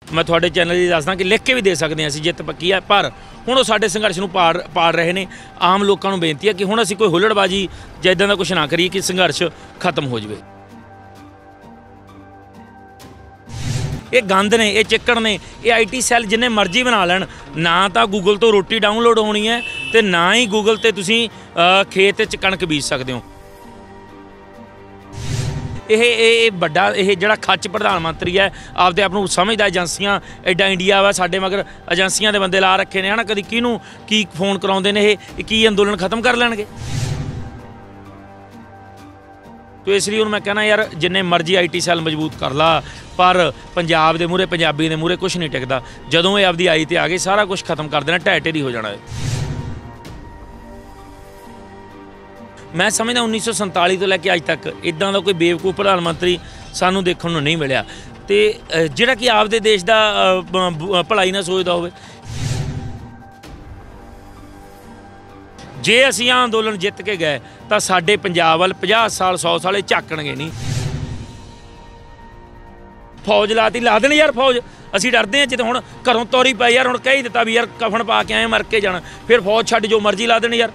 मैं थोड़े चैनल की दसदा कि लिख के भी दे सकते हैं, जित पक्की है। पर हुण साडे संघर्ष नूं पाड़ रहे हैं। आम लोगों को बेनती है कि हुण असीं कोई हुल्लड़बाजी जां इदां दा कुछ ना करिए कि संघर्ष खत्म हो जाए। ये गंद ने, ये चिक्कड़ ने, ये IT सैल जिन्ने मर्जी बना लैण, ना तो गूगल तो रोटी डाउनलोड होनी है तो ना ही गूगल ते तुसीं खेत च कणक बीज सकते हो। ये बड़ा ये जिहड़ा खच प्रधानमंत्री है आपदे आप नूं समझदा, एजेंसियां एडा इंडिया वा साडे मगर एजेंसियां दे बंदे ला रखे ने है ना, कदी किहनूं की फोन कराउंदे ने, ये की अंदोलन खत्म कर लैणगे। तो इसलिए हुण मैं कहना यार जिन्ने मर्जी IT सैल मजबूत कर ला, पर पंजाब दे मूहरे पंजाबी दे मूहरे कुछ नहीं टिकदा। जदों ये आपदी आई ते आ गए सारा कुछ खत्म कर देना, ढह ढेरी हो जाना है। मैं समझदा 1947 तो लैके अज तक इदां दा कोई बेवकूफ प्रधानमंत्री सानूं देखण नूं नहीं मिलिया ते जिहड़ा कि आपदे देश दा भलाई ना सोचदा होवे। जे असीं अंदोलन जित के गए तो साडे पंजाब वल 50 साल 100 साल झाकणगे नहीं। फौज लाती, ला देण यार फौज, असीं डरदे हां। जिते हुण घरों तौरी पई यार, हुण कही दित्ता भी यार कफन पा के आए मर के जाना, फिर फौज छड्ड जो मर्जी ला देण यार।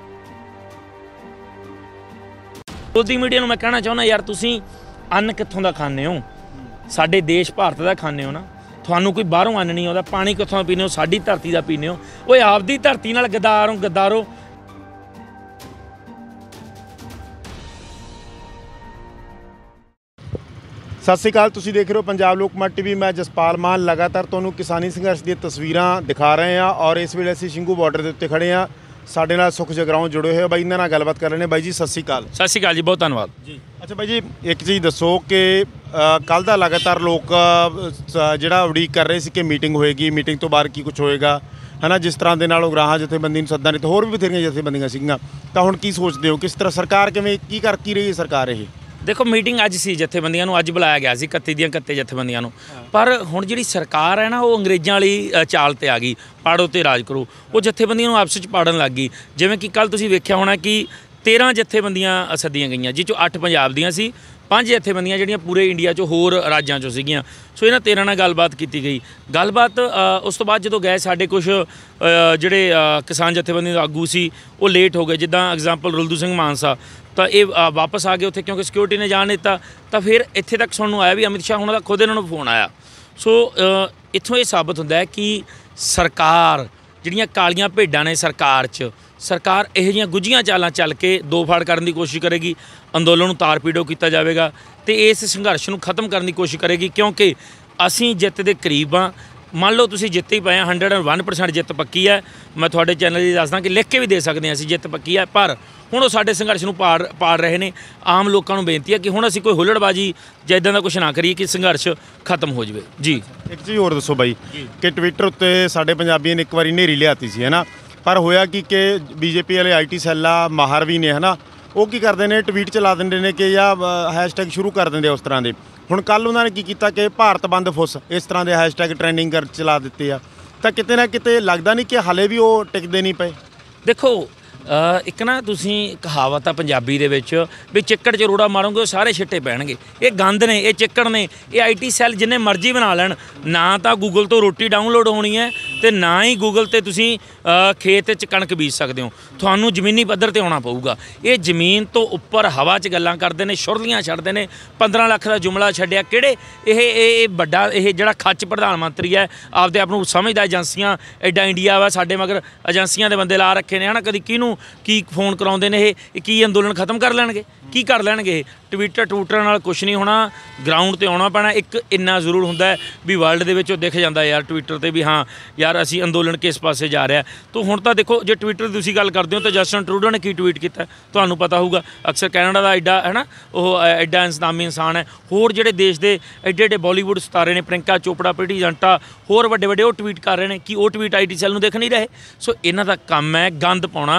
विरोधी मीडिया नूं मैं कहना चाहुंदा यार तुसीं अन्न कित्थों दा खांदे हो? साडे देश भारत दा खांदे हो ना, तुहानूं कोई बाहरों अन्न नहीं आउंदा। पानी कित्थों पीने हो? साडी धरती दा पीने हो। ओए आपदी धरती नाल गद्दारो। सत श्री अकाल, तुसीं देख रहे हो पंजाब लोकमत TV। मैं जसपाल मान लगातार तुहानूं किसानी संघर्ष दी तस्वीरां दिखा रहे हैं और इस वेले असीं शिंगू बॉर्डर के उत्ते खड़े हाँ। साडे नाल सुख जगराओं जुड़े हुए बाई, इन्हां नाल गलबात कर रहे हैं। बाई जी सत श्री अकाल। सत श्री अकाल जी, बहुत धन्यवाद जी। अच्छा बाई जी, एक चीज़ दसो कि कल दा लगातार लोग जिहड़ा उड़ीक कर रहे सी कि मीटिंग होएगी, मीटिंग तो बाद की कुछ होएगा है ना, जिस तरह के नाल उगराहां जथेबंदी नूं सद्दा नहीं तो होर भी बथेरियां जथेबंदियां सीगीआं, तां हुण की सोचते हो? किस तरह सरकार किवें की कर की रही है सरकार ये? देखो मीटिंग अज सी, जथेबंदियां नूं अज बुलाया गया सी 31 ਦੀਆਂ 31 जथेबंदियां नूं, पर हुण जिहड़ी सरकार है ना वो अंग्रेज़ां वाली चाल ते आ गई, पाड़ो ते राज करो। वो जथेबंदियां नूं आपस च पाड़न लग गई। जिवें कि कल तुसीं वेख्या होना कि 13 जथेबंदियां सद्दियां गईयां, जिस चों 8 पंजाब दियां सी, 5 जथेबंदियां जिहड़ियां पूरे इंडिया चों होर राज्यां चों सीगीआं। सो इन्हां 13 नाल गलबात की गई। गलबात उस तो बाद जदों गए साडे कुछ जिहड़े किसान जथेबंदी दे आगू सी वो लेट हो गए, जिद्दां एग्जाम्पल रुलदू सिंह मानसा, तो ये वापस आ गए उत्थे क्योंकि सिक्योरिटी ने जान दिता। तो फिर इत्थे तक सुनने आया भी अमित शाह हुणां दा खुद इन्हां नूं फोन आया। सो इत्थों ये साबित हुंदा है कि सरकार जिहड़ियां कालियां भेडां ने सरकार इहो जिहियां गुझियां चालां चल के दो फाड़ करन दी कोशिश करेगी, अंदोलन नूं तार पीड़ो कीता जावेगा ते इस संघर्ष नूं खत्म करन दी कोशिश करेगी, क्योंकि असीं जिੱਤ दे करीब हाँ। मान लो तुसीं जिੱਤ ही पए 101% जिੱਤ पक्की है। मैं थोड़े चैनल की दसदा कि लिख के भी दे सकते हैं असीं जिੱਤ पक्की है। पर हुण वो साडे संघर्ष नूं पाड़ रहे हैं। आम लोगों को बेनती है कि हुण असीं कोई हुल्लड़बाजी जां इदां दा कुछ ना करिए कि संघर्ष खत्म हो जाए जी। एक चीज़ होर दसो बाई कि ट्विटर उत्ते साडे पंजाबियों ने एक बारी नेरी लियाती सी है ना, पर होया कि BJP वाले IT सैला माहर भी ने है ना, वो की करते हैं ट्वीट चला देंगे ने कि या हैशटैग शुरू कर देंगे उस तरह के। हुण कल उन्होंने की किया कि भारत बंद फुस इस तरह के हैशटैग ट्रेंडिंग कर चला दिते आ, तो किते ना किते लगता नहीं कि हाले भी वो टिकते नहीं पे। देखो एक ना तुसीं कहावत आ पंजाबी दे विच भी चिक्कड़ च रोड़ा मारोगे सारे छिट्टे पैणगे। ये गंद ने, ये चिक्कड़ ने, ये IT सैल जिन्ने मर्जी बना लैण, ना तो गूगल तो रोटी डाउनलोड होनी है तो ना ही गूगल ते तुसीं खेत च कणक बीज सकते हो। तुहानूं जमीनी पद्धर ते आउणा पऊगा। ये जमीन तो उपर हवा च गल्लां करदे ने, शुरलियां छड्डदे ने। 15 ਲੱਖ का जुमला छड्डिया किहड़े ये बड़ा ये जिहड़ा खच प्रधानमंत्री है आपदे आप नूं समझदा, एजेंसियां एडा इंडिया वा साडे मगर एजेंसियां दे बंदे ला रखे ने है ना, कदी किहनूं की फोन कराउंदे ने, ये की अंदोलन खत्म कर लैणगे, की कर लैणगे? ट्विटर नाल कुछ नहीं होना, ग्राउंड ते आउणा पैणा। एक इन्ना जरूर हुंदा है भी वर्ल्ड दे विच दिख जांदा यार ट्विटर ते भी हाँ यार असीं अंदोलन किस पासे जा रहा। तो हुण तां देखो जे ट्विटर दी तुसीं गल करदे हो तो जस्टिन ट्रूडो ने की ट्वीट कीता तुहानूं पता होऊगा। अक्सर कैनेडा दा एडा है ना वो एडा इंतजामी इंसान है। होर जिहड़े देश दे एडे एडे बॉलीवुड सितारे ने, प्रियंका चोपड़ा, प्रीति जंटा, होर वड्डे वड्डे वो ट्वीट कर रहे हैं कि वो ट्वीट IT सैल नूं देख नहीं रहे। सो इन्हां दा काम है गंद पाउणा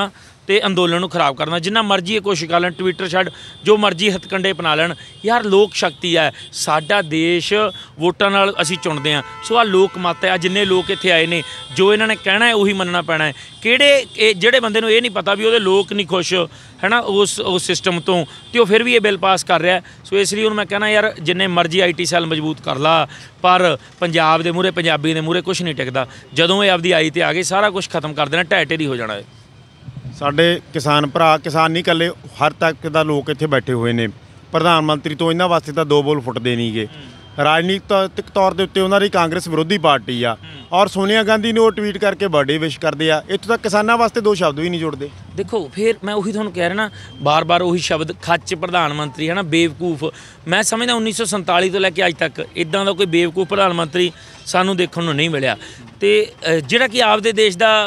ਤੇ ਅੰਦੋਲਨ ਨੂੰ ਖਰਾਬ ਕਰਨਾ। ਜਿੰਨਾ ਮਰਜ਼ੀ ਇਹ ਕੋਸ਼ਿਸ਼ ਕਰ ਲੈਣ, ਟਵਿੱਟਰ ਛੱਡ ਜੋ ਮਰਜ਼ੀ ਹੱਥਕੰਡੇ ਅਪਣਾ ਲੈਣ, ਯਾਰ ਲੋਕ ਸ਼ਕਤੀ ਹੈ ਸਾਡਾ ਦੇਸ਼, ਵੋਟਾਂ ਨਾਲ ਅਸੀਂ ਚੁਣਦੇ ਹਾਂ। ਸੋ ਆਹ ਲੋਕ ਮਤ ਹੈ, ਜਿੰਨੇ ਲੋਕ ਇੱਥੇ ਆਏ ਨੇ ਜੋ ਇਹਨਾਂ ਨੇ ਕਹਿਣਾ ਹੈ ਉਹੀ ਮੰਨਣਾ ਪੈਣਾ ਹੈ। ਜਿਹੜੇ ਬੰਦੇ ਨੂੰ ਇਹ ਨਹੀਂ ਪਤਾ ਵੀ ਉਹਦੇ ਲੋਕ ਨਹੀਂ ਖੁਸ਼ ਹੈ ਨਾ ਉਸ ਸਿਸਟਮ ਤੋਂ, ਤੇ ਉਹ ਫਿਰ ਵੀ ਇਹ ਬਿੱਲ ਪਾਸ ਕਰ ਰਿਹਾ। ਸੋ ਇਸ ਲਈ ਹੁਣ ਮੈਂ ਕਹਿਣਾ ਯਾਰ ਜਿੰਨੇ ਮਰਜ਼ੀ IT ਸੈੱਲ ਮਜ਼ਬੂਤ ਕਰ ਲਾ, ਪਰ ਪੰਜਾਬ ਦੇ ਮੂਹਰੇ, ਪੰਜਾਬੀ ਦੇ ਮੂਹਰੇ ਕੁਛ ਨਹੀਂ ਟਿਕਦਾ। ਜਦੋਂ ਇਹ ਆਪਦੀ ਆਈ ਤੇ ਆ ਗਏ ਸਾਰਾ ਕੁਝ ਖਤਮ ਕਰ ਦੇਣਾ, ਢਹਿ ਢੇਰੀ ਹੋ ਜਾਣਾ ਹੈ। ਸਾਡੇ ਕਿਸਾਨ ਭਰਾ, ਕਿਸਾਨ ਨਹੀਂ ਇਕੱਲੇ, ਹਰ ਤੱਕ ਦਾ ਲੋਕ ਇੱਥੇ ਬੈਠੇ ਹੋਏ ਨੇ। ਪ੍ਰਧਾਨ ਮੰਤਰੀ ਤੋਂ ਇਹਨਾਂ ਵਾਸਤੇ ਤਾਂ 2 ਬੋਲ ਫੁੱਟਦੇ ਨਹੀਂਗੇ। ਰਾਜਨੀਤਿਕ ਤੌਰ ਦੇ ਉੱਤੇ ਉਹਨਾਂ ਦੀ ਕਾਂਗਰਸ ਵਿਰੋਧੀ ਪਾਰਟੀ ਆ, ਔਰ ਸੋਨੀਆ ਗਾਂਧੀ ਨੂੰ ਉਹ ਟਵੀਟ ਕਰਕੇ ਬਰਥਡੇ ਵਿਸ਼ ਕਰਦੇ ਆ। ਇੱਥੋਂ ਤੱਕ ਕਿਸਾਨਾਂ ਵਾਸਤੇ 2 ਸ਼ਬਦ ਵੀ ਨਹੀਂ ਜੁੜਦੇ। ਦੇਖੋ ਫਿਰ ਮੈਂ ਉਹੀ ਤੁਹਾਨੂੰ ਕਹਿ ਰਿਹਾ ਨਾ, ਬਾਰ-ਬਾਰ ਉਹੀ ਸ਼ਬਦ, ਖੱਚ ਪ੍ਰਧਾਨ ਮੰਤਰੀ ਹੈ ਨਾ, ਬੇਵਕੂਫ। ਮੈਂ ਸਮਝਦਾ 1947 ਤੋਂ ਲੈ ਕੇ ਅੱਜ ਤੱਕ ਇੱਦਾਂ ਦਾ ਕੋਈ ਬੇਵਕੂਫ ਪ੍ਰਧਾਨ ਮੰਤਰੀ ਸਾਨੂੰ ਦੇਖਣ ਨੂੰ ਨਹੀਂ ਮਿਲਿਆ, ਤੇ ਜਿਹੜਾ ਕਿ ਆਪਦੇ ਦੇਸ਼ ਦਾ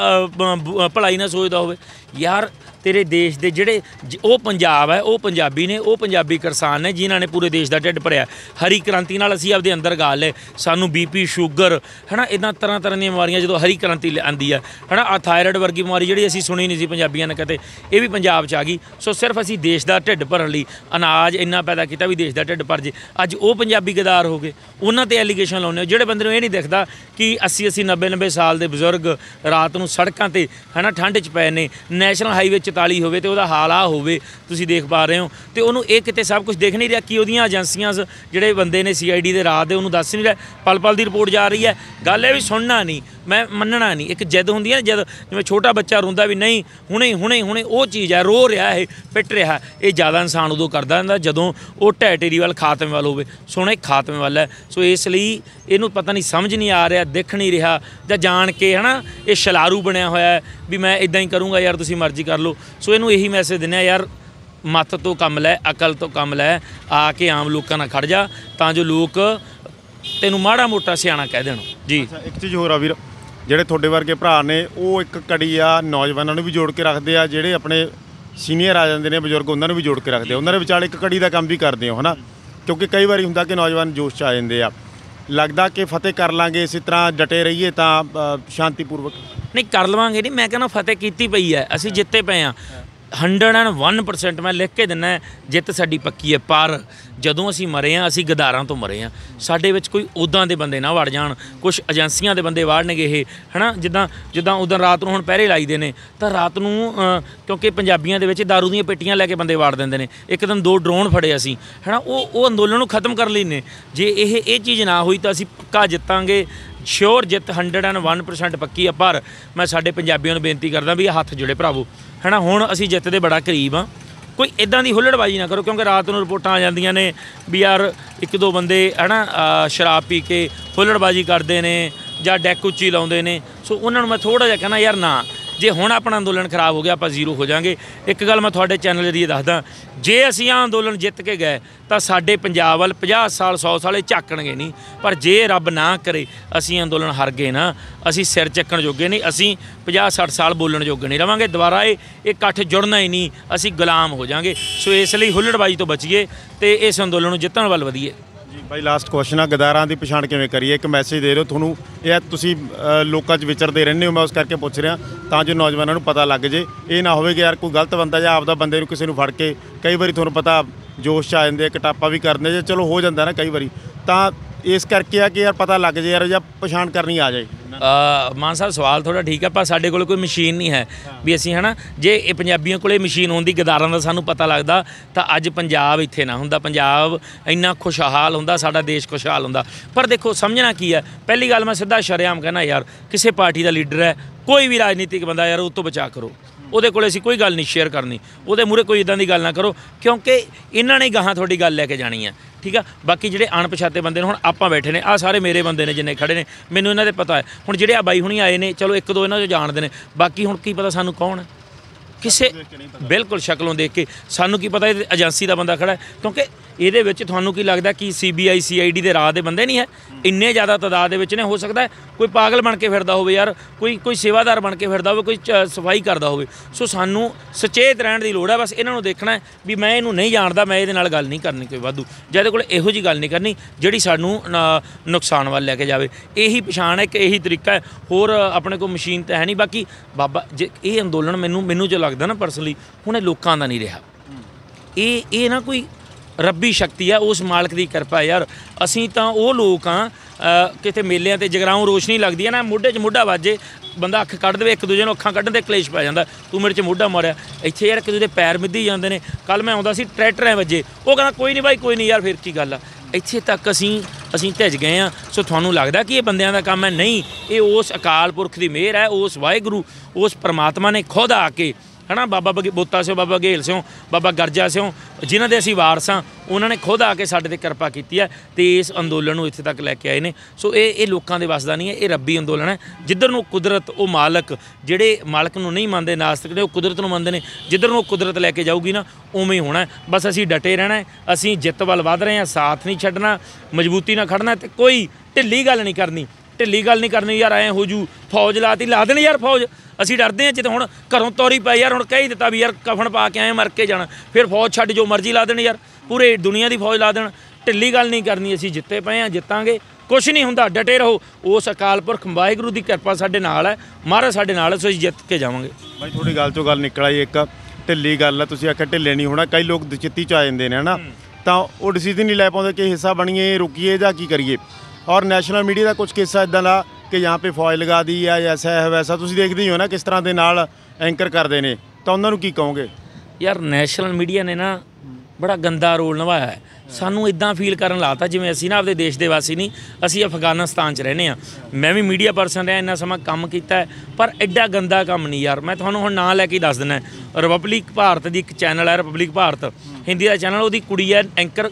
ਭਲਾਈ ਨਾ ਸੋਚਦਾ ਹੋਵੇ। ਯਾਰ ਤੇਰੇ ਦੇਸ਼ ਦੇ ਜਿਹੜੇ ਉਹ ਪੰਜਾਬ ਹੈ, ਉਹ ਪੰਜਾਬੀ ਨੇ, ਉਹ ਪੰਜਾਬੀ ਕਿਸਾਨ ਨੇ ਜਿਨ੍ਹਾਂ ਨੇ ਪੂਰੇ ਦੇਸ਼ ਦਾ ਢਿੱਡ ਭਰਿਆ। ਹਰੀ ਕ੍ਰਾਂਤੀ ਨਾਲ ਅਸੀਂ ਆਪਦੇ ਅੰਦਰ ਗਾਲ ਲਏ, ਸਾਨੂੰ BP ਸ਼ੂਗਰ ਹੈ ਨਾ, ਇੱਦਾਂ ਤਰ੍ਹਾਂ ਦੀਆਂ ਬਿਮਾਰੀਆਂ ਜਦੋਂ ਹਰੀ ਕ੍ਰਾਂਤੀ ਆਉਂਦੀ ਹੈ ਨਾ, ਆਹ ਥਾਇਰਾਇਡ ਵਰਗੀ ਬਿਮਾਰੀ ਜਿਹੜੀ ਅਸੀਂ ਸੁਣੀ ਨਹੀਂ ਸੀ ਪੰਜਾਬੀਆਂ ਨੇ ਕਦੇ, ਇਹ ਵੀ ਪੰਜਾਬ 'ਚ ਆ ਗਈ। ਸੋ ਸਿਰਫ ਅਸੀਂ ਦੇਸ਼ ਦਾ ਢਿੱਡ ਭਰਨ ਲਈ ਅਨਾਜ ਇੰਨਾ ਪੈਦਾ ਕੀਤਾ ਵੀ ਦੇਸ਼ ਦਾ ਢਿੱਡ ਭਰ ਜੇ। ਅੱਜ ਉਹ ਪੰਜਾਬੀ ਗਦਾਰ ਹੋ ਗਏ, ਉਹਨਾਂ 'ਤੇ ਐਲੀਗੇਸ਼ਨ ਲਾਉਂਦੇ ਹੋ। ਜਿਹੜੇ ਬੰਦੇ ਨੂੰ ਇਹ ਨਹੀਂ ਦਿਖਦਾ ਕਿ 80 90 ਸਾਲ ਦੇ ਬਜ਼ੁਰਗ ਰਾਤ ਨੂੰ ਸੜਕਾਂ ਤੇ ਹੈ ਨਾ ਠੰਡ 'ਚ ਪਏ ਨੇ, ਨੈਸ਼ਨਲ ਹਾਈਵੇ 44 ਹੋਵੇ ਤੇ ਉਹਦਾ ਹਾਲ ਆ ਹੋਵੇ, ਤੁਸੀਂ ਦੇਖ ਪਾ ਰਹੇ ਹੋ, ਤੇ ਉਹਨੂੰ ਇਹ ਕਿਤੇ ਸਭ ਕੁਝ ਦੇਖ ਨਹੀਂ ਰਿਹਾ ਕਿ ਉਹਦੀਆਂ ਏਜੰਸੀਆਂ ਜਿਹੜੇ ਬੰਦੇ ਨੇ CID ਦੇ ਰਾਤ ਦੇ ਉਹਨੂੰ ਦੱਸ ਨਹੀਂ ਰਿਹਾ। ਪਲ ਦੀ ਰਿਪੋਰਟ ਜਾ ਰਹੀ ਹੈ। ਗੱਲ ਇਹ ਵੀ ਸੁਣਨਾ ਨਹੀਂ, ਮੈਂ ਮੰਨਣਾ ਨਹੀਂ। ਇੱਕ ਜਿੱਦ ਹੁੰਦੀ ਹੈ ਨਾ, ਜਦ ਜਿਵੇਂ ਛੋਟਾ ਬੱਚਾ ਰੋਂਦਾ ਵੀ ਨਹੀਂ ਹੁਣੇ ਉਹ ਚੀਜ਼ ਹੈ, ਰੋ ਰਿਹਾ ਇਹ, ਪਿੱਟ ਰਿਹਾ, ਇਹ ਜ਼ਿਆਦਾ ਇਨਸਾਨ ਉਦੋਂ ਕਰਦਾ ਹੁੰਦਾ ਜਦੋਂ ਉਹ ਢਹਿ ਢੇਰੀ ਵੱਲ, ਖਾਤਮੇ ਵੱਲ ਹੋਵੇ। ਸੋਹਣੇ ਖਾਤਮੇ ਵੱਲ ਹੈ। ਸੋ ਇਸ ਲਈ ਇਹਨੂੰ ਪਤਾ ਨਹੀਂ, ਸਮਝ ਨਹੀਂ ਆ ਰਿਹਾ, ਦਿਖ ਨਹੀਂ ਰਿਹਾ, ਜਾਂ ਜਾਣ ਕੇ ਹੈ ਨਾ ਇਹ ਛਲਾਰੂ ਬਣਿਆ ਹੋਇਆ ਵੀ ਮੈਂ ਇੱਦਾਂ ਹੀ ਕਰੂੰਗਾ, ਯਾਰ ਤੁਸੀਂ ਮਰਜ਼ੀ ਕਰ ਲਓ। ਸੋ ਇਹਨੂੰ ਇਹੀ ਮੈਸੇਜ ਦਿੰਦੇ ਆ, ਯਾਰ ਮੱਤ ਤੋਂ ਕੰਮ ਲੈ, ਅਕਲ ਤੋਂ ਕੰਮ ਲੈ, ਆ ਕੇ ਆਮ ਲੋਕਾਂ ਨਾਲ ਖੜ ਜਾ, ਤਾਂ ਜੋ ਲੋਕ ਤੈਨੂੰ ਮਾੜਾ ਮੋਟਾ ਸਿਆਣਾ ਕਹਿ ਦੇਣ। ਜੀ ਇੱਕ ਚੀਜ਼ ਹੋਰ ਆ ਵੀਰ, ਜਿਹੜੇ ਤੁਹਾਡੇ ਵਰਗੇ ਭਰਾ ਨੇ ਉਹ ਇੱਕ ਕੜੀ ਆ ਨੌਜਵਾਨਾਂ ਨੂੰ ਵੀ ਜੋੜ ਕੇ ਰੱਖਦੇ ਆ, ਜਿਹੜੇ ਆਪਣੇ ਸੀਨੀਅਰ ਆ ਜਾਂਦੇ ਨੇ ਬਜ਼ੁਰਗ ਉਹਨਾਂ ਨੂੰ ਵੀ ਜੋੜ ਕੇ ਰੱਖਦੇ ਆ, ਉਹਨਾਂ ਦੇ ਵਿਚਾਲੇ ਇੱਕ ਕੜੀ ਦਾ ਕੰਮ ਵੀ ਕਰਦੇ ਹੋ ਹੈ ਨਾ, ਕਿਉਂਕਿ ਕਈ ਵਾਰੀ ਹੁੰਦਾ ਕਿ ਨੌਜਵਾਨ ਜੋਸ਼ 'ਚ ਆ ਜਾਂਦੇ ਆ। ਲੱਗਦਾ ਕਿ ਫਤਿਹ ਕਰ ਲਾਂਗੇ ਇਸੇ ਤਰ੍ਹਾਂ ਡਟੇ ਰਹੀਏ ਤਾਂ ਸ਼ਾਂਤੀਪੂਰਵਕ? ਨਹੀਂ ਕਰ ਲਵਾਂਗੇ ਨਹੀਂ, ਮੈਂ ਕਹਿੰਦਾ ਫਤਿਹ ਕੀਤੀ ਪਈ ਹੈ, ਅਸੀਂ ਜਿੱਤੇ ਪਏ ਹਾਂ 101%। ਮੈਂ ਲਿਖ ਕੇ ਦਿੰਦਾ, ਜਿੱਤ ਸਾਡੀ ਪੱਕੀ ਹੈ। ਪਰ ਜਦੋਂ ਅਸੀਂ ਮਰੇ ਹਾਂ, ਅਸੀਂ ਗਦਾਰਾਂ ਤੋਂ ਮਰੇ ਹਾਂ। ਸਾਡੇ ਵਿੱਚ ਕੋਈ ਉੱਦਾਂ ਦੇ ਬੰਦੇ ਨਾ ਵੜ ਜਾਣ, ਕੁਝ ਏਜੰਸੀਆਂ ਦੇ ਬੰਦੇ ਵਾੜਨਗੇ ਇਹ ਹੈ ਨਾ, ਜਿੱਦਾਂ ਉੱਦਾਂ ਰਾਤ ਨੂੰ ਹੁਣ ਪਹਿਰੇ ਲਾਈਦੇ ਨੇ, ਤਾਂ ਰਾਤ ਨੂੰ ਕਿਉਂਕਿ ਪੰਜਾਬੀਆਂ ਦੇ ਵਿੱਚ ਦਾਰੂ ਦੀਆਂ ਪੇਟੀਆਂ ਲੈ ਕੇ ਬੰਦੇ ਵਾੜ ਦਿੰਦੇ ਨੇ। ਇੱਕ ਦਿਨ 2 ਡਰੋਨ ਫੜੇ ਅਸੀਂ ਹੈ ਨਾ, ਉਹ ਅੰਦੋਲਨ ਨੂੰ ਖਤਮ ਕਰਨ ਲਈ ਨੇ। ਜੇ ਇਹ ਚੀਜ਼ ਨਾ ਹੋਈ ਤਾਂ ਅਸੀਂ ਪੱਕਾ ਜਿੱਤਾਂਗੇ, ਸ਼ੋਰ ਜਿੱਤ 101% ਪੱਕੀ ਆ। ਪਰ ਮੈਂ ਸਾਡੇ ਪੰਜਾਬੀਆਂ ਨੂੰ ਬੇਨਤੀ ਕਰਦਾ ਵੀ ਹੱਥ ਜੁੜੇ ਭਰਾਵੋ ਹੈ ਨਾ, ਹੁਣ ਅਸੀਂ ਜਿੱਤ ਦੇ ਬੜਾ ਕਰੀਬ ਹਾਂ। ਕੋਈ ਇੱਦਾਂ ਦੀ ਹੁੱਲੜਬਾਜ਼ੀ ਨਾ ਕਰੋ, ਕਿਉਂਕਿ ਰਾਤ ਨੂੰ ਰਿਪੋਰਟਾਂ ਆ ਜਾਂਦੀਆਂ ਨੇ ਵੀ ਯਾਰ 1-2 ਬੰਦੇ ਹੈ ਨਾ ਸ਼ਰਾਬ ਪੀ ਕੇ ਹੁੱਲੜਬਾਜ਼ੀ ਕਰਦੇ ਨੇ ਜਾਂ ਡੈਕ ਉੱਚੀ ਲਾਉਂਦੇ ਨੇ। ਸੋ ਉਹਨਾਂ ਨੂੰ ਮੈਂ ਥੋੜ੍ਹਾ ਜਿਹਾ ਕਹਿਣਾ, ਯਾਰ ਨਾ, ਜੇ ਹੁਣ ਆਪਣਾ ਅੰਦੋਲਨ ਖਰਾਬ ਹੋ ਗਿਆ ਆਪਾਂ 0 ਹੋ ਜਾਵਾਂਗੇ। ਇੱਕ ਗੱਲ ਮੈਂ ਤੁਹਾਡੇ ਚੈਨਲ ਜਰੀਏ ਦੱਸਦਾ, ਜੇ ਅਸੀਂ ਆਹ ਅੰਦੋਲਨ ਜਿੱਤ ਕੇ ਗਏ ਤਾਂ ਸਾਡੇ ਪੰਜਾਬ ਵੱਲ 50 ਸਾਲ 100 ਸਾਲ ਇਹ ਝਾਕਣਗੇ ਨਹੀਂ। ਪਰ ਜੇ ਰੱਬ ਨਾ ਕਰੇ ਅਸੀਂ ਅੰਦੋਲਨ ਹਾਰ ਗਏ ਨਾ, ਅਸੀਂ ਸਿਰ ਚੱਕਣ ਜੋਗੇ ਨਹੀਂ, ਅਸੀਂ 50-60 ਸਾਲ ਬੋਲਣ ਜੋਗੇ ਨਹੀਂ ਰਵਾਂਗੇ। ਦੁਬਾਰਾ ਇਹ ਇਕੱਠ ਜੁੜਨਾ ਹੀ ਨਹੀਂ, ਅਸੀਂ ਗੁਲਾਮ ਹੋ ਜਾਵਾਂਗੇ। ਸੋ ਇਸ ਲਈ ਹੁੱਲੜਬਾਜ਼ੀ ਤੋਂ ਬਚੀਏ ਤੇ ਇਸ ਅੰਦੋਲਨ ਨੂੰ ਜਿੱਤਣ ਵੱਲ ਵਧੀਏ। ਜੀ ਬਾਈ, ਲਾਸਟ ਕੁਐਸਚਨ ਆ, ਗਦਾਰਾਂ ਦੀ ਪਛਾਣ ਕਿਵੇਂ ਕਰੀਏ? ਇੱਕ ਮੈਸੇਜ ਦੇ ਰਹੇ ਹੋ, ਤੁਹਾਨੂੰ ਇਹ ਤੁਸੀਂ ਲੋਕਾਂ 'ਚ ਵਿਚਰਦੇ ਰਹਿੰਦੇ ਹੋ, ਮੈਂ ਉਸ ਕਰਕੇ ਪੁੱਛ ਰਿਹਾ ਤਾਂ ਜੋ ਨੌਜਵਾਨਾਂ ਨੂੰ ਪਤਾ ਲੱਗ ਜੇ। ਇਹ ਨਾ ਹੋਵੇ ਕਿ ਯਾਰ ਕੋਈ ਗਲਤ ਬੰਦਾ ਜਾਂ ਆਪਦਾ ਬੰਦੇ ਨੂੰ ਕਿਸੇ ਨੂੰ ਫੜ ਕੇ, ਕਈ ਵਾਰੀ ਤੁਹਾਨੂੰ ਪਤਾ ਜੋਸ਼ 'ਚ ਆ ਜਾਂਦੇ, ਕਟਾਪਾ ਵੀ ਕਰਦੇ ਜੇ, ਚਲੋ ਹੋ ਜਾਂਦਾ ਨਾ ਕਈ ਵਾਰੀ, ਤਾਂ ਇਸ ਕਰਕੇ ਆ ਕਿ ਯਾਰ ਪਤਾ ਲੱਗ ਜੇ ਯਾਰ, ਜਾਂ ਪਛਾਣ ਕਰਨੀ ਆ ਜਾਏ। ਮਾਨ ਸਾਹਿਬ ਸਵਾਲ ਥੋੜ੍ਹਾ ਠੀਕ ਹੈ, ਪਰ ਸਾਡੇ ਕੋਲ ਕੋਈ ਮਸ਼ੀਨ ਨਹੀਂ ਹੈ ਵੀ ਅਸੀਂ ਹੈ ਨਾ, ਜੇ ਇਹ ਪੰਜਾਬੀਆਂ ਕੋਲੇ ਮਸ਼ੀਨ ਹੁੰਦੀ ਗਦਾਰਾਂ ਦਾ ਸਾਨੂੰ ਪਤਾ ਲੱਗਦਾ ਤਾਂ ਅੱਜ ਪੰਜਾਬ ਇੱਥੇ ਨਾ ਹੁੰਦਾ, ਪੰਜਾਬ ਇੰਨਾ ਖੁਸ਼ਹਾਲ ਹੁੰਦਾ, ਸਾਡਾ ਦੇਸ਼ ਖੁਸ਼ਹਾਲ ਹੁੰਦਾ। ਪਰ ਦੇਖੋ ਸਮਝਣਾ ਕੀ ਹੈ, ਪਹਿਲੀ ਗੱਲ ਮੈਂ ਸਿੱਧਾ ਸ਼ਰੇਆਮ ਕਹਿਣਾ, ਯਾਰ ਕਿਸੇ ਪਾਰਟੀ ਦਾ ਲੀਡਰ ਹੈ, ਕੋਈ ਵੀ ਰਾਜਨੀਤਿਕ ਬੰਦਾ, ਯਾਰ ਉਹ ਤੋਂ ਬਚਾ ਕਰੋ। ਉਹਦੇ ਕੋਲ ਅਸੀਂ ਕੋਈ ਗੱਲ ਨਹੀਂ ਸ਼ੇਅਰ ਕਰਨੀ, ਉਹਦੇ ਮੂਹਰੇ ਕੋਈ ਇੱਦਾਂ ਦੀ ਗੱਲ ਨਾ ਕਰੋ, ਕਿਉਂਕਿ ਇਹਨਾਂ ਨੇ ਗਾਹਾਂ ਤੁਹਾਡੀ ਗੱਲ ਲੈ ਕੇ ਜਾਣੀ ਹੈ, ਠੀਕ ਆ। ਬਾਕੀ ਜਿਹੜੇ ਅਣਪਛਾਤੇ ਬੰਦੇ ਨੇ, ਹੁਣ ਆਪਾਂ ਬੈਠੇ ਨੇ, ਆਹ ਸਾਰੇ ਮੇਰੇ ਬੰਦੇ ਨੇ ਜਿੰਨੇ ਖੜੇ ਨੇ, ਮੈਨੂੰ ਇਹਨਾਂ ਦੇ ਪਤਾ ਹੈ। ਹੁਣ ਜਿਹੜੇ ਆ ਬਾਈ ਹੁਣੀ ਆਏ ਨੇ, ਚਲੋ 1-2 ਇਹਨਾਂ 'ਚੋਂ ਜਾਣਦੇ ਨੇ, ਬਾਕੀ ਹੁਣ ਕੀ ਪਤਾ ਸਾਨੂੰ ਕੌਣ ਹੈ, ਕਿਸੇ ਬਿਲਕੁਲ ਸ਼ਕਲੋਂ ਦੇਖ ਕੇ ਸਾਨੂੰ ਕੀ ਪਤਾ ਇਹ ਏਜੰਸੀ ਦਾ ਬੰਦਾ ਖੜਾ ਹੈ, ਕਿਉਂਕਿ ਇਹਦੇ ਵਿੱਚ ਤੁਹਾਨੂੰ ਕੀ ਲੱਗਦਾ ਕਿ CBI CID ਦੇ ਰਾਹ ਦੇ ਬੰਦੇ ਨਹੀਂ ਹੈ? ਇੰਨੇ ਜ਼ਿਆਦਾ ਤਾਦਾਦ ਦੇ ਵਿੱਚ ਨੇ। ਹੋ ਸਕਦਾ ਕੋਈ ਪਾਗਲ ਬਣ ਕੇ ਫਿਰਦਾ ਹੋਵੇ ਯਾਰ, ਕੋਈ ਸੇਵਾਦਾਰ ਬਣ ਕੇ ਫਿਰਦਾ ਹੋਵੇ, ਕੋਈ ਸਫਾਈ ਕਰਦਾ ਹੋਵੇ। ਸੋ ਸਾਨੂੰ ਸੁਚੇਤ ਰਹਿਣ ਦੀ ਲੋੜ ਹੈ। ਬਸ ਇਹਨਾਂ ਨੂੰ ਦੇਖਣਾ ਹੈ ਵੀ ਮੈਂ ਇਹਨੂੰ ਨਹੀਂ ਜਾਣਦਾ, ਮੈਂ ਇਹਦੇ ਨਾਲ ਗੱਲ ਨਹੀਂ ਕਰਨੀ ਕੋਈ ਵਾਧੂ, ਜਾਂ ਇਹਦੇ ਕੋਲ ਇਹੋ ਜਿਹੀ ਗੱਲ ਨਹੀਂ ਕਰਨੀ ਜਿਹੜੀ ਸਾਨੂੰ ਨੁਕਸਾਨ ਵੱਲ ਲੈ ਕੇ ਜਾਵੇ। ਇਹੀ ਪਛਾਣ ਹੈ, ਇੱਕ ਇਹੀ ਤਰੀਕਾ ਹੈ। ਹੋਰ ਆਪਣੇ ਕੋਲ ਮਸ਼ੀਨ ਤਾਂ ਹੈ ਨਹੀਂ। ਬਾਕੀ ਬਾਬਾ ਜੇ ਇਹ ਅੰਦੋਲਨ ਮੈਨੂੰ ਜੋ ਲੱਗਦਾ ਨਾ ਪਰਸਨਲੀ, ਹੁਣ ਇਹ ਲੋਕਾਂ ਦਾ ਨਹੀਂ ਰਿਹਾ। ਇਹ ਨਾ ਕੋਈ ਰੱਬੀ ਸ਼ਕਤੀ ਆ, ਉਸ ਮਾਲਕ ਦੀ ਕਿਰਪਾ ਯਾਰ। ਅਸੀਂ ਤਾਂ ਉਹ ਲੋਕ ਹਾਂ, ਕਿਤੇ ਮੇਲਿਆਂ ਤੇ ਜਗਰਾਉਂ ਰੋਸ਼ਨੀ ਲੱਗਦੀ ਹੈ ਨਾ, ਮੋਢੇ 'ਚ ਮੋਢਾ ਵੱਜੇ, ਬੰਦਾ ਅੱਖ ਕੱਢ ਦੇਵੇ, ਇੱਕ ਦੂਜੇ ਨੂੰ ਅੱਖਾਂ ਕੱਢਣ 'ਤੇ ਕਲੇਸ਼ ਪੈ ਜਾਂਦਾ, ਤੂੰ ਮੇਰੇ 'ਚ ਮੋਢਾ ਮਾਰਿਆ। ਇੱਥੇ ਯਾਰ ਇੱਕ ਦੂਜੇ ਦੇ ਪੈਰ ਮਿੱਧੀ ਜਾਂਦੇ ਨੇ। ਕੱਲ੍ਹ ਮੈਂ ਆਉਂਦਾ ਸੀ, ਟਰੈਕਟਰ ਐ ਵੱਜੇ, ਉਹ ਕਹਿੰਦਾ ਕੋਈ ਨਹੀਂ ਬਾਈ ਕੋਈ ਨਹੀਂ ਯਾਰ, ਫਿਰ ਕੀ ਗੱਲ ਆ। ਇੱਥੇ ਤੱਕ ਅਸੀਂ ਭਿੱਜ ਗਏ ਹਾਂ। ਸੋ ਤੁਹਾਨੂੰ ਲੱਗਦਾ ਕਿ ਇਹ ਬੰਦਿਆਂ ਦਾ ਕੰਮ ਹੈ? ਨਹੀਂ, ਇਹ ਉਸ ਅਕਾਲ ਪੁਰਖ ਦੀ ਮਿਹਰ ਹੈ, ਉਸ ਵਾਹਿਗੁਰੂ, ਉਸ ਪਰਮਾਤਮਾ ਨੇ ਖੁਦ ਆ ਕੇ ਹੈ ਨਾ, ਬਾਬਾ ਬੋਤਾ ਸਿਓ, ਬਾਬਾ ਬਘੇਲ ਸਿਓ, ਬਾਬਾ ਗਰਜਾ ਸਿਓ, ਜਿਨ੍ਹਾਂ ਦੇ ਅਸੀਂ ਵਾਰਸ ਹਾਂ, ਉਹਨਾਂ ਨੇ ਖੁਦ ਆ ਕੇ ਸਾਡੇ 'ਤੇ ਕਿਰਪਾ ਕੀਤੀ ਹੈ ਅਤੇ ਇਸ ਅੰਦੋਲਨ ਨੂੰ ਇੱਥੇ ਤੱਕ ਲੈ ਕੇ ਆਏ ਨੇ। ਸੋ ਇਹ ਲੋਕਾਂ ਦੇ ਵੱਸ ਦਾ ਨਹੀਂ ਹੈ, ਇਹ ਰੱਬੀ ਅੰਦੋਲਨ ਹੈ। ਜਿੱਧਰ ਨੂੰ ਕੁਦਰਤ, ਉਹ ਮਾਲਕ, ਜਿਹੜੇ ਮਾਲਕ ਨੂੰ ਨਹੀਂ ਮੰਨਦੇ, ਨਾਸਤਿਕ ਨੇ, ਉਹ ਕੁਦਰਤ ਨੂੰ ਮੰਨਦੇ ਨੇ। ਜਿੱਧਰ ਨੂੰ ਉਹ ਕੁਦਰਤ ਲੈ ਕੇ ਜਾਊਗੀ ਨਾ, ਉਵੇਂ ਹੀ ਹੋਣਾ। ਬਸ ਅਸੀਂ ਡਟੇ ਰਹਿਣਾ, ਅਸੀਂ ਜਿੱਤ ਵੱਲ ਵੱਧ ਰਹੇ ਹਾਂ, ਸਾਥ ਨਹੀਂ ਛੱਡਣਾ, ਮਜ਼ਬੂਤੀ ਨਾਲ ਖੜਨਾ, ਅਤੇ ਕੋਈ ਢਿੱਲੀ ਗੱਲ ਨਹੀਂ ਕਰਨੀ। ਢਿੱਲੀ ਗੱਲ ਨਹੀਂ ਕਰਨੀ ਯਾਰ, ਐਂ ਹੋ ਜੂ ਫੌਜ ਲਾਤੀ, ਲਾ ਦੇਣੀ ਯਾਰ ਫੌਜ। ਅਸੀਂ ਡਰਦੇ ਹਾਂ, ਜਿੱਦਾਂ ਹੁਣ ਘਰੋਂ ਤੋਰੀ ਪਈ ਯਾਰ, ਹੁਣ ਕਹਿ ਹੀ ਦਿੱਤਾ ਵੀ ਯਾਰ ਕਫਨ ਪਾ ਕੇ ਆਏ, ਮਰ ਕੇ ਜਾਣਾ, ਫਿਰ ਫੌਜ ਛੱਡ ਜੋ ਮਰਜ਼ੀ ਲਾ ਦੇਣ ਯਾਰ, ਪੂਰੇ ਦੁਨੀਆ ਦੀ ਫੌਜ ਲਾ ਦੇਣ। ਢਿੱਲੀ ਗੱਲ ਨਹੀਂ ਕਰਨੀ। ਅਸੀਂ ਜਿੱਤੇ ਪਏ ਹਾਂ, ਜਿੱਤਾਂਗੇ, ਕੁਛ ਨਹੀਂ ਹੁੰਦਾ, ਡਟੇ ਰਹੋ। ਉਸ ਅਕਾਲ ਪੁਰਖ ਵਾਹਿਗੁਰੂ ਦੀ ਕਿਰਪਾ ਸਾਡੇ ਨਾਲ ਹੈ, ਮਹਾਰਾਜ ਸਾਡੇ ਨਾਲ ਹੈ। ਸੋ ਅਸੀਂ ਜਿੱਤ ਕੇ ਜਾਵਾਂਗੇ। ਬਾਈ ਤੁਹਾਡੀ ਗੱਲ 'ਚੋਂ ਗੱਲ ਨਿਕਲ ਆਈ, ਇੱਕ ਢਿੱਲੀ ਗੱਲ ਹੈ, ਤੁਸੀਂ ਆਖਿਆ ਢਿੱਲੇ ਨਹੀਂ ਹੋਣਾ। ਕਈ ਲੋਕ ਚਿੱਤੀ 'ਚ ਆ ਜਾਂਦੇ ਨੇ ਹੈ ਨਾ, ਤਾਂ ਉਹ ਡਿਸੀਜਨ ਨਹੀਂ ਲੈ ਪਾਉਂਦੇ ਕਿ ਹਿੱਸਾ ਬਣੀਏ, ਰੁਕੀਏ ਜਾਂ ਕੀ ਕਰੀਏ। ਔਰ ਨੈਸ਼ਨਲ ਮੀਡੀਆ ਦਾ ਕੁਝ ਕਿੱਸਾ ਇੱਦਾਂ ਦਾ ਕਿ यहाँ पे फौज लगा दी या ऐसा है वैसा, ਤੁਸੀਂ ਦੇਖਦੇ ਹੀ ਹੋ ਨਾ ਕਿਸ ਤਰ੍ਹਾਂ ਦੇ ਨਾਲ ਐਂਕਰ ਕਰਦੇ ਨੇ, ਤਾਂ ਉਹਨਾਂ ਨੂੰ ਕੀ ਕਹੋਗੇ? ਯਾਰ ਨੈਸ਼ਨਲ ਮੀਡੀਆ ਨੇ ਨਾ ਬੜਾ ਗੰਦਾ ਰੋਲ ਨਿਭਾਇਆ ਹੈ। ਸਾਨੂੰ ਇਦਾਂ ਫੀਲ ਕਰਨ ਲਾਤਾ ਜਿਵੇਂ ਅਸੀਂ ਨਾ ਆਪਦੇ ਦੇਸ਼ ਦੇ ਵਾਸੀ ਨਹੀਂ, ਅਸੀਂ ਅਫਗਾਨਿਸਤਾਨ 'ਚ ਰਹਿੰਦੇ ਹਾਂ। ਮੈਂ ਵੀ ਮੀਡੀਆ ਪਰਸਨ ਰਿਹਾ, ਇੰਨਾ ਸਮਾਂ ਕੰਮ ਕੀਤਾ ਹੈ, ਪਰ ਐਡਾ ਗੰਦਾ ਕੰਮ ਨਹੀਂ ਯਾਰ। ਮੈਂ ਤੁਹਾਨੂੰ ਹੁਣ ਨਾਂ ਲੈ ਕੇ ਦੱਸ ਦਿੰਦਾ, ਰਿਪਬਲਿਕ ਭਾਰਤ ਦੀ ਇੱਕ ਚੈਨਲ ਹੈ, ਰਿਪਬਲਿਕ ਭਾਰਤ ਹਿੰਦੀ ਦਾ ਚੈਨਲ, ਉਹਦੀ ਕੁੜੀ ਹੈ ਐਂਕਰ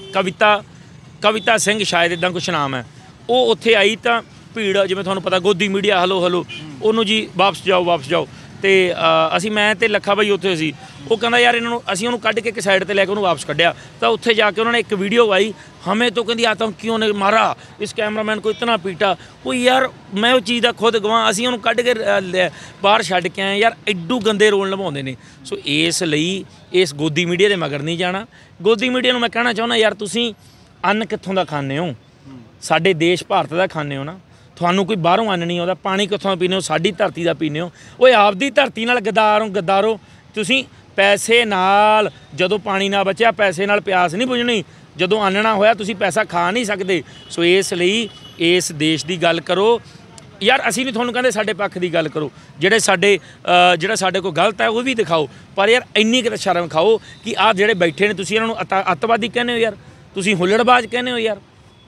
ਕਵਿਤਾ ਸਿੰਘ, ਸ਼ਾਇਦ ਇੱਦਾਂ ਕੁਛ ਨਾਮ ਹੈ। ਉਹ ਉੱਥੇ ਆਈ ਤਾਂ ਭੀੜ, ਜਿਵੇਂ ਤੁਹਾਨੂੰ ਪਤਾ ਗੋਦੀ ਮੀਡੀਆ, ਹਲੋ ਉਹਨੂੰ ਜੀ ਵਾਪਸ ਜਾਓ। ਅਤੇ ਅਸੀਂ, ਮੈਂ ਅਤੇ ਲੱਖਾ ਬਾਈ ਉੱਥੇ ਸੀ। ਉਹ ਕਹਿੰਦਾ ਯਾਰ ਇਹਨਾਂ ਨੂੰ, ਅਸੀਂ ਉਹਨੂੰ ਕੱਢ ਕੇ ਇੱਕ ਸਾਈਡ 'ਤੇ ਲੈ ਕੇ ਉਹਨੂੰ ਵਾਪਸ ਕੱਢਿਆ। ਤਾਂ ਉੱਥੇ ਜਾ ਕੇ ਉਹਨਾਂ ਨੇ ਇੱਕ ਵੀਡੀਓ ਆਈ, ਹਮੇ ਤੋਂ ਕਹਿੰਦੀ ਆਤੰਕਿयों ने मारा इस कैमरामैन को इतना पीटा। ਉਹ ਯਾਰ ਮੈਂ ਉਹ ਚੀਜ਼ ਦਾ ਖੁਦ ਗਵਾਹ। ਅਸੀਂ ਉਹਨੂੰ ਕੱਢ ਕੇ ਬਾਹਰ ਛੱਡ ਕੇ ਆਏ ਯਾਰ, ਐਡੂ ਗੰਦੇ ਰੋਲ ਨਿਭਾਉਂਦੇ ਨੇ। ਸੋ ਇਸ ਲਈ ਇਸ ਗੋਦੀ ਮੀਡੀਆ ਦੇ ਮਗਰ ਨਹੀਂ ਜਾਣਾ। ਗੋਦੀ ਮੀਡੀਆ ਨੂੰ ਮੈਂ ਕਹਿਣਾ ਚਾਹੁੰਦਾ ਯਾਰ, ਤੁਸੀਂ ਅੰਨ ਕਿੱਥੋਂ ਦਾ ਖਾਂਦੇ ਹੋ? ਸਾਡੇ ਦੇਸ਼ ਭਾਰਤ ਦਾ ਖਾਂਦੇ ਹੋ ਨਾ, ਤੁਹਾਨੂੰ ਕੋਈ ਬਾਹਰੋਂ ਅੰਨ ਨਹੀਂ ਆਉਂਦਾ। ਪਾਣੀ ਕਿੱਥੋਂ ਪੀਂਦੇ ਹੋ? ਸਾਡੀ ਧਰਤੀ ਦਾ ਪੀਂਦੇ ਹੋ। ਓਏ ਆਪਦੀ ਧਰਤੀ ਨਾਲ ਗੱਦਾਰੋ ਤੁਸੀਂ। ਪੈਸੇ ਨਾਲ ਜਦੋਂ ਪਾਣੀ ਨਾ ਬਚਿਆ, ਪੈਸੇ ਨਾਲ ਪਿਆਸ ਨਹੀਂ ਬੁਝਣੀ। ਜਦੋਂ ਅੰਨ ਨਾ ਹੋਇਆ, ਤੁਸੀਂ ਪੈਸਾ ਖਾ ਨਹੀਂ ਸਕਦੇ। ਸੋ ਇਸ ਲਈ ਇਸ ਦੇਸ਼ ਦੀ ਗੱਲ ਕਰੋ ਯਾਰ। ਅਸੀਂ ਨਹੀਂ ਤੁਹਾਨੂੰ ਕਹਿੰਦੇ ਸਾਡੇ ਪੱਖ ਦੀ ਗੱਲ ਕਰੋ, ਜਿਹੜਾ ਸਾਡੇ ਕੋਲ ਗਲਤ ਹੈ ਉਹ ਵੀ ਦਿਖਾਓ, ਪਰ ਯਾਰ ਇੰਨੀ ਕਿਤੇ ਸ਼ਰਮ ਖਾਓ ਕਿ ਆਹ ਜਿਹੜੇ ਬੈਠੇ ਨੇ, ਤੁਸੀਂ ਇਹਨਾਂ ਨੂੰ ਅੱਤਵਾਦੀ ਕਹਿੰਦੇ ਹੋ ਯਾਰ, ਤੁਸੀਂ ਹੁੱਲੜਬਾਜ਼ ਕਹਿੰਦੇ ਹੋ ਯਾਰ।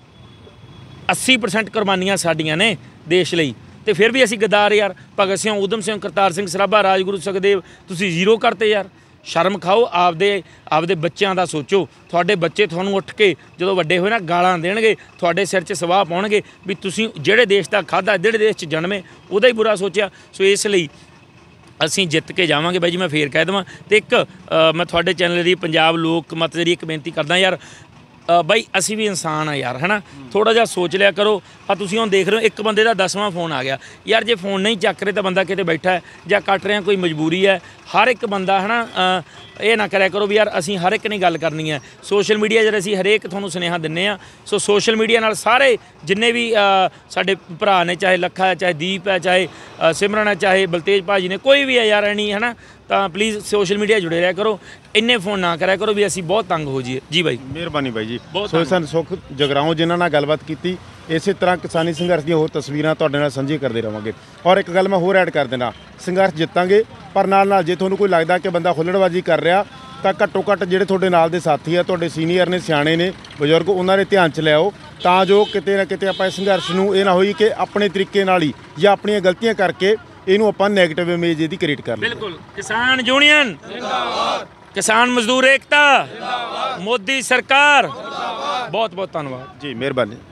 80% ਕੁਰਬਾਨੀਆਂ ਸਾਡੀਆਂ ਨੇ ਦੇਸ਼ ਲਈ, ਤੇ ਫਿਰ ਵੀ ਅਸੀਂ ਗਦਾਰ ਯਾਰ। ਭਗਤ ਸਿੰਘ, ਊਧਮ ਸਿੰਘ, ਕਰਤਾਰ ਸਿੰਘ ਸਰਾਭਾ, ਰਾਜਗੁਰੂ ਸੁਖਦੇਵ, ਤੁਸੀਂ ਜ਼ੀਰੋ ਕਰਤੇ ਯਾਰ। ਸ਼ਰਮ ਖਾਓ। ਆਪਦੇ ਬੱਚਿਆਂ ਦਾ ਸੋਚੋ। ਤੁਹਾਡੇ ਬੱਚੇ ਤੁਹਾਨੂੰ ਉੱਠ ਕੇ ਜਦੋਂ ਵੱਡੇ ਹੋਏ ਨਾ ਗਾਲਾਂ ਦੇਣਗੇ, ਤੁਹਾਡੇ ਸਿਰ 'ਚ ਸਵਾਹ ਪਾਉਣਗੇ ਵੀ ਤੁਸੀਂ ਜਿਹੜੇ ਦੇਸ਼ ਦਾ ਖਾਧਾ, ਜਿਹੜੇ ਦੇਸ਼ 'ਚ ਜਨਮੇ, ਉਹਦਾ ਹੀ ਬੁਰਾ ਸੋਚਿਆ। ਸੋ ਇਸ ਲਈ ਅਸੀਂ ਜਿੱਤ ਕੇ ਜਾਵਾਂਗੇ ਬਾਈ ਜੀ। ਮੈਂ ਫੇਰ ਕਹਿ ਦੇਵਾਂ, ਅਤੇ ਇੱਕ ਮੈਂ ਤੁਹਾਡੇ ਚੈਨਲ ਦੀ ਪੰਜਾਬ ਲੋਕ ਮਤ ਜਿਹੜੀ ਇੱਕ ਬੇਨਤੀ ਕਰਦਾ ਯਾਰ, ਬਾਈ ਅਸੀਂ ਵੀ ਇਨਸਾਨ ਆ ਯਾਰ, ਹੈ ਨਾ। ਥੋੜ੍ਹਾ ਜਿਹਾ ਸੋਚ ਲਿਆ ਕਰੋ। ਆ ਤੁਸੀਂ ਹੁਣ ਦੇਖ ਰਹੇ ਹੋ, ਇੱਕ ਬੰਦੇ ਦਾ 10ਵਾਂ ਫੋਨ ਆ ਗਿਆ ਯਾਰ। ਜੇ ਫੋਨ ਨਹੀਂ ਚੱਕ ਰਹੇ ਤਾਂ ਬੰਦਾ ਕਿਤੇ ਬੈਠਾ ਹੈ ਜਾਂ ਕੱਟ ਰਿਹਾ, ਕੋਈ ਮਜਬੂਰੀ ਹੈ। ਹਰ ਇੱਕ ਬੰਦਾ ਹੈ ਨਾ, ਇਹ ਨਾ ਕਰਿਆ ਕਰੋ ਵੀ ਯਾਰ ਅਸੀਂ ਹਰ ਇੱਕ ਨੇ ਗੱਲ ਕਰਨੀ ਹੈ। ਸੋਸ਼ਲ ਮੀਡੀਆ ਜਿਹੜੇ ਅਸੀਂ ਹਰੇਕ ਤੁਹਾਨੂੰ ਸੁਨੇਹਾ ਦਿੰਦੇ ਹਾਂ। ਸੋ ਸੋਸ਼ਲ ਮੀਡੀਆ ਨਾਲ ਸਾਰੇ ਜਿੰਨੇ ਵੀ ਸਾਡੇ ਭਰਾ ਨੇ, ਚਾਹੇ ਲੱਖਾ ਹੈ, ਚਾਹੇ ਦੀਪ ਹੈ, ਚਾਹੇ ਸਿਮਰਨ ਹੈ, ਚਾਹੇ ਬਲਤੇਜ ਭਾਜੀ ਨੇ, ਕੋਈ ਵੀ ਹੈ ਯਾਰ ਐਣੀ, ਹੈ ਨਾ। ਤਾਂ ਪਲੀਜ਼ ਸੋਸ਼ਲ ਮੀਡੀਆ ਜੁੜੇ ਰਿਹਾ ਕਰੋ, ਇੰਨੇ ਫੋਨ ਨਾ ਕਰਿਆ ਕਰੋ ਵੀ ਅਸੀਂ ਬਹੁਤ ਤੰਗ ਹੋ ਜਾਈਏ। ਜੀ ਬਾਈ, ਮਿਹਰਬਾਨੀ ਬਾਈ ਜੀ। ਸੋ ਸਾਨੂੰ ਸੁਖ ਜਗਰਾਉਂ ਜਿਨ੍ਹਾਂ ਨਾਲ ਗੱਲਬਾਤ ਕੀਤੀ। ਇਸੇ ਤਰ੍ਹਾਂ ਕਿਸਾਨੀ ਸੰਘਰਸ਼ ਦੀਆਂ ਹੋਰ ਤਸਵੀਰਾਂ ਤੁਹਾਡੇ ਨਾਲ ਸਾਂਝੀਆਂ ਕਰਦੇ ਰਹਾਂਗੇ। ਔਰ ਇੱਕ ਗੱਲ ਮੈਂ ਹੋਰ ਐਡ ਕਰ ਦੇਣਾ, ਸੰਘਰਸ਼ ਜਿੱਤਾਂਗੇ, ਪਰ ਨਾਲ ਜੇ ਤੁਹਾਨੂੰ ਕੋਈ ਲੱਗਦਾ ਕਿ ਬੰਦਾ ਹੁੱਲੜਬਾਜ਼ੀ ਕਰ ਰਿਹਾ, ਤਾਂ ਘੱਟੋ ਘੱਟ ਜਿਹੜੇ ਤੁਹਾਡੇ ਨਾਲ ਦੇ ਸਾਥੀ ਆ, ਤੁਹਾਡੇ ਸੀਨੀਅਰ ਨੇ, ਸਿਆਣੇ ਨੇ, ਬਜ਼ੁਰਗ, ਉਹਨਾਂ ਦੇ ਧਿਆਨ 'ਚ ਲਿਆਓ, ਤਾਂ ਜੋ ਕਿਤੇ ਨਾ ਕਿਤੇ ਆਪਾਂ ਇਸ ਸੰਘਰਸ਼ ਨੂੰ ਇਹ ਨਾ ਹੋਈ ਕਿ ਆਪਣੇ ਤਰੀਕੇ ਨਾਲ ਹੀ ਜਾਂ ਆਪਣੀਆਂ ਗਲਤੀਆਂ ਕਰਕੇ ਇਹਨੂੰ ਆਪਾਂ ਨੈਗੇਟਿਵ ਇਮੇਜ ਇਹਦੀ ਕ੍ਰੀਏਟ ਕਰ ਲਈਏ। ਬਿਲਕੁਲ। ਕਿਸਾਨ ਯੂਨੀਅਨ ਜ਼ਿੰਦਾਬਾਦ, ਕਿਸਾਨ ਮਜ਼ਦੂਰ ਏਕਤਾ ਜ਼ਿੰਦਾਬਾਦ, ਮੋਦੀ ਸਰਕਾਰ। ਬਹੁਤ ਬਹੁਤ ਧੰਨਵਾਦ ਜੀ, ਮਿਹਰਬਾਨੀ।